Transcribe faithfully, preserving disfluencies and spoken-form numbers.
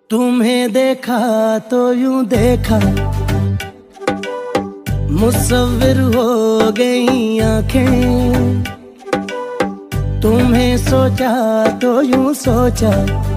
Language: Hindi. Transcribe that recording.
तुम्हें देखा तो यूं देखा, मुसव्विर हो गई आंखें। तुम्हें सोचा तो यूं सोचा,